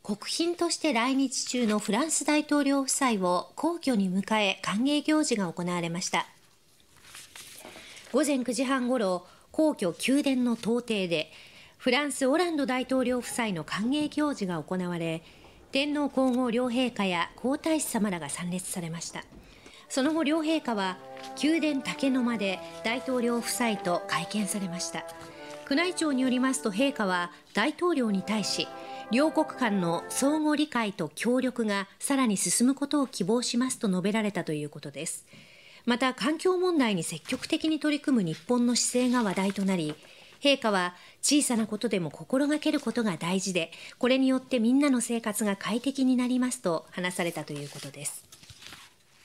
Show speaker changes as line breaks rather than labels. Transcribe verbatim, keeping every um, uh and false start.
国賓として来日中のフランス大統領夫妻を皇居に迎え歓迎行事が行われました。午前くじはんごろ、皇居宮殿の東庭でフランスオランド大統領夫妻の歓迎行事が行われ、天皇皇后両陛下や皇太子さまらが参列されました。その後、両陛下は宮殿竹の間で大統領夫妻と会見されました。宮内庁によりますと、陛下は大統領に対し、両国間の相互理解と協力がさらに進むことを希望しますと述べられたということです。また、環境問題に積極的に取り組む日本の姿勢が話題となり、陛下は小さなことでも心がけることが大事で、これによってみんなの生活が快適になりますと話されたということです。